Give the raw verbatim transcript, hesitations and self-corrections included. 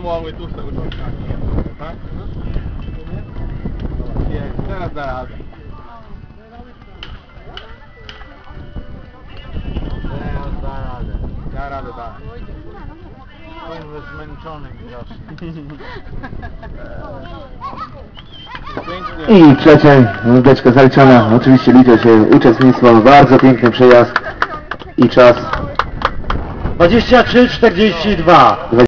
mogły tu sobie uciąć. Tak? Jest, teraz da radę. Teraz da radę. Da radę, da. Byłem zmęczony widocznie. I trzecie, wódeczka zaliczona. Oczywiście liczy się uczestnictwo, bardzo piękny przejazd i czas dwadzieścia trzy czterdzieści dwa.